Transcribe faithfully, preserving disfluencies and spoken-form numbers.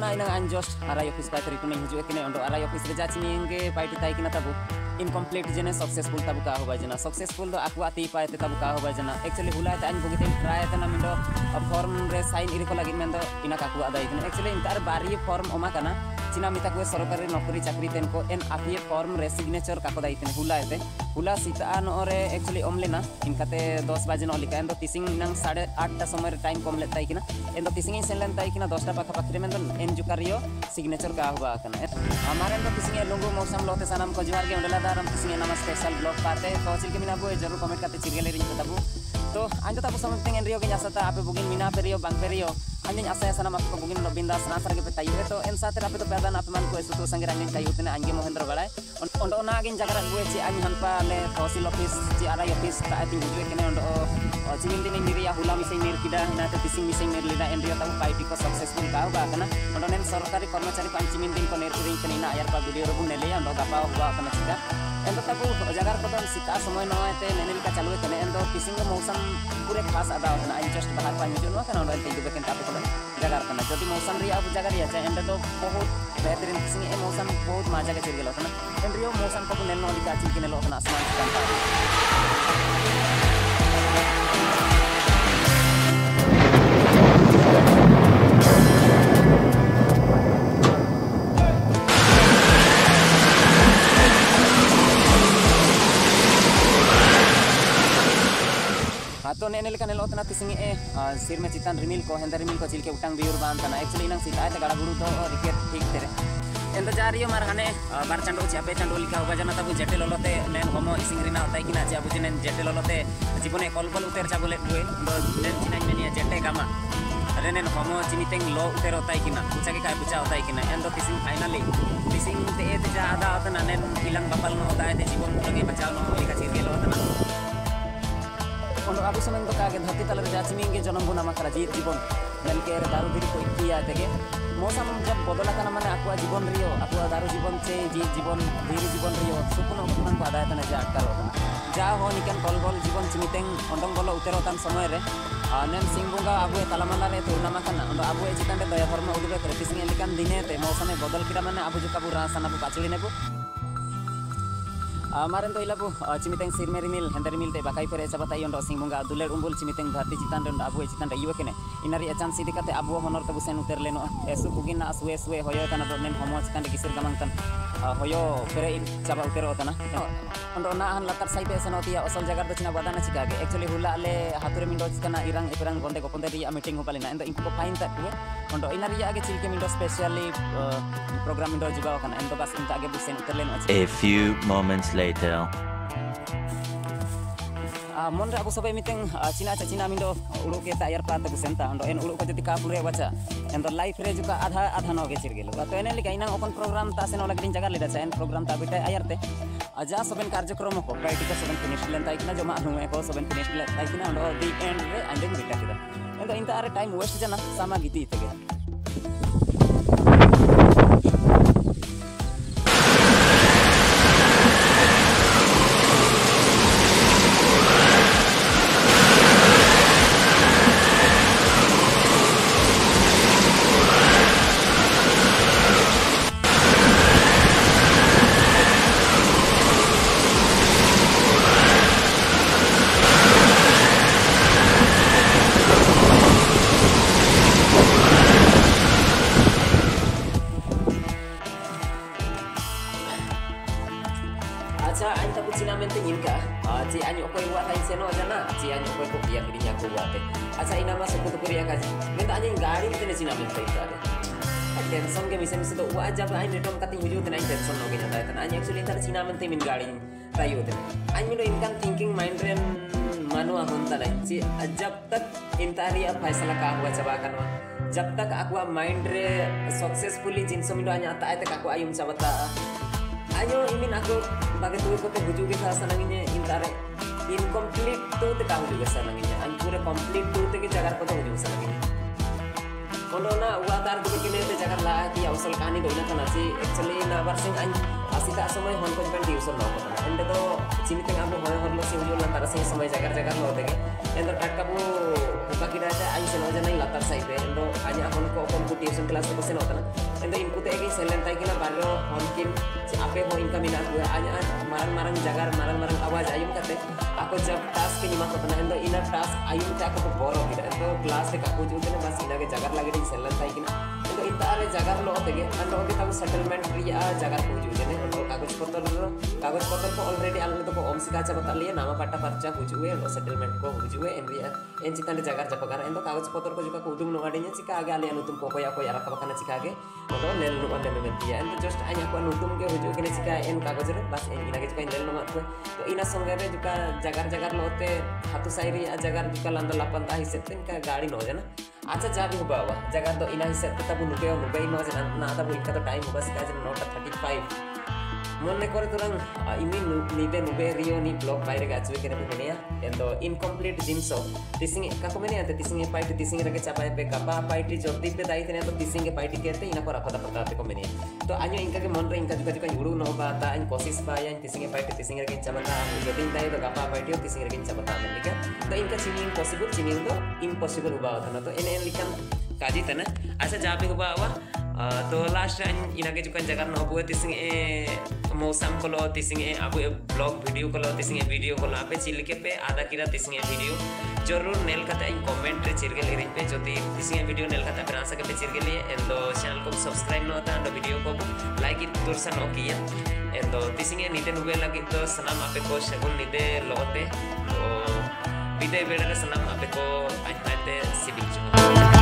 na inang anjos arai office pa teri kunai hiju ekene ondo arai office re jachi ninge paiti tai kina tabu incomplete jene successful tabu ka hoba jena successful do aku ati pa te tabu ka hoba jena actually hulai ta an bogite try ta na mindo form re sign iri ko lagi mendo ina ka ku adai kina actually intar bari form oma kana china mita ko sarkari nokri chakri ten ko en api form re signature ka ko dai kina hulai te hula sita an ore actually omlena inkate ten baje no lika endo tising nang साढ़े आठ ta समय time kom le tai kina endo tising sen len tai kina ten ta pakha pakre mendo en jukario signature ka hoba kana amare endo tising longo mosam lote sanam ko jwar ge ondela daram tising nama special blog parte to chil ke mina bo jarur comment kate chirgele ring tabu to anjo tabu something en rio ge jasata ape bugin mina perio bang perio anjing asa sana mak ko bugin no bindas na sarge pe tayu to en sate ape to pedan ape man ko esu to sange anjing tayu tene anjing mohendra balai ondo na agin jagara gue ci anjing hanpa le thosil office ci arai office ta ati hujue kene ondo cimin dini niria hula mising nir kida na te tising mising nir lida en rio tabu pai ko successful ka ba kana ondo nen sarkari kormachari pan cimin din ko nir ring kene na ayar pa video ro bunele ondo gapa hoba kana cika endo tabu jagar ko don sita समय no ate nenel ka chalu kene endo tising मौसम पूरे खास ada na I just bahar pa niju no kana ondo te dube ken tapu ko jagar kana jodi मौसम ri abu jagar ya cha endo to bahut behtarin tising e मौसम bahut maja ke chirgelo kana en rio मौसम ko nen no lika chi kene lo kana asman kan ta तो नेनेल का नेलो तना तिसिंग ए सिर में चितान रिमिल को हेंदा रिमिल को चिलके उटांग बियुर बान तना एक्चुअली नंग सीता ते गाड़ा गुरु तो रिकेट ठीक तेरे एंदा जारियो मार हने बार चंडो चापे चंडो लिका होगा जना तबु जेटे लोलोते नेन होमो इसिंग रिना होताई किना चे अबु जनेन जेटे लोलोते जीवने कलबल उतेर चाबुले दुए देन चिना मेनिया जेटे गामा रेनेन होमो चिमितेंग लो उतेर होताई किना उचाके काय बुचा होताई किना एंदो तिसिंग फाइनली तिसिंग ते ए जा आदा होतना नेन इlang बापल नो होता है ते जीवन लगे बचाव नो लिका चिरगेलो होतना ondo abu sameng to kage dhati talar jachi minge janam buna makara जीवन मेन के दारू धीरे को किया तेगे मौसम जब बदला kana mane akua जीवन रियो akua दारू जीवन से जी जीवन धीरे जीवन रियो सुपुन कुमान को आदाय तने जा अटकारो तना जा हो निकन कलबल जीवन चिमितेंग ondong bolo utero tan समय रे नेन सिंगबुंगा abu talamala re turna makana ondo abu e चितन रे दया धर्म उदुबे कृतिसिंग एलिकन दिने ते मौसम में बदल किरा माने abu जुका बुरा सना बु पाचुली नेबु Amaran to ilabu cimiteng sirme rimil hender rimil te bakai pere sabatai ondo singbunga duler umbul cimiteng dhati citan ondo abu citan da iwekene inari acan sidikate abu honor tabu sen uter leno esu kugina asue asue hoyo kana do nen homo citan de kisir gamang tan hoyo pere in caba utero tana ondo na han latar saite senotia osol jagar do cina badana cikage actually hula le hature mindo cikana irang ipirang gonde ko ponde dia meeting hopalina endo inku ko fine ta kuwe ondo inari age cilke mindo specially program mindo juga kana endo bas inta age busen uter leno a few moments later later. Ah, mondra aku sobai meeting Cina aja Cina mindo ulu kita air pata busenta ando en ulu ko jati kapure baca endo live re juga adha adha no ge cirgelo to ene lika inang okon program ta seno lagi jagar leda sen program ta bita ayar te aja soben karjakrom ko baiti ka soben finish len tai kina joma anu ko soben finish len tai kina ando di end re andeng bita kita endo inta are time waste jana sama giti tege Acha ain tapu Cina mente nyinka ci anyo koi wa tain seno jana ci anyo koi ko pia kirinya ko wate acha ina ma sokutu kuriya kaji menta anyo gari tene Cina mente itare tension ke mise mise to wa jab ain netom kati huju tena tension no ge jata tan anyo actually tar Cina mente min gari tayo tene anyo do inkan thinking mind ren manu ahunta lai ci jab tak intari ab faisala ka hua chaba kanwa jab tak aku mind re successfully jinso mindo anya ta ate aku ayum chabata ayo imin aku bagai tuh kote huju ke rasa nanginya intare incomplete tuh te kamu juga sananginya an pura complete tuh te ke jagar kote huju sananginya kono na uatar tuh kene te jagar lah ki ausal kani do ina kana si actually na barsing an asita samay hon ko ben di usal no kana ende to cimiteng abu hoy horlo si huju lantar sing samay jagar jagar lo te ende tatka bu buka kira aja an seno jana latar side endo hanya hon ko computation class ko sen otana endo input egi selen tai kina baro honkin ape ho inka mina ko hanya marang marang jagar marang marang awaz ayum kate ako jab task ke nima kotana endo ina task ayum ta ko boro kida endo class ke aku jute bas ina ke jagar lagi di selen tai kina endo inta are jagar lo tege endo ke tabu settlement ria jagar ko jute ne endo kagoj potro kagoj potro ko already alne to ko om sika cha bata liye nama pata parcha hujue endo settlement ko hujue enria en चितान जगार जपकार एंदो कागज पत्र को जुका कुदुम नगाडिnya चिका आगे आले अनुतुम को कोया कोया रखा बकना चिका आगे मोदो लेल नु अन्ने मेंतिया एंदो जस्ट आnya को अनुतुम के हुजु के चिका एन कागज रे बस एन इना के चिका लेल नु को तो इना संगे रे जुका जगार जगार लोते हातु साइरी आ जगार जुका लंदा लापन ता हिसेते का गाड़ी न हो जाना अच्छा जा भी हुआ हुआ जगार तो इना हिसेते तब नुके नुबे न जना ना तब इनका तो टाइम बस का नौ thirty five Mone kore turang ini nide nube rio ni blog bayre ga cuy kene pemenia endo incomplete jinso tising kako menia ante tising e paiti tising rage capai pe kapa paiti jodi pe dai tene to tising e paiti kete ina kora pada pada pe komenia to anyo inka ke mon re inka juga juga yuru no ba ta an kosis ba yan tising e paiti tising rage camata jodi dai to kapa paiti tising rage camata menika to inka chini impossible chini to impossible ba thana to ene likan kaji tana asa jabe ba wa तो last ina ke juga jagar no bu tising e मौसम को लो तिसिंग ए अब blog video को लो तिसिंग ए video को लो पे chill के पे आधा किरा तिसिंग ए वीडियो जरूर नेल कते इन कमेंट रे चिरगे लिरिंग पे जोती तिसिंग ए वीडियो नेल कते बना सके पे चिरगे लिए एंदो चैनल को सब्सक्राइब नो ता एंदो वीडियो को लाइक इत तुरसा नो किया एंदो तिसिंग ए नीते नुबे लगी तो सनाम आपे को शगुन नीते लोते तो विदे बेड़े सनाम आपे को आइते सिबिल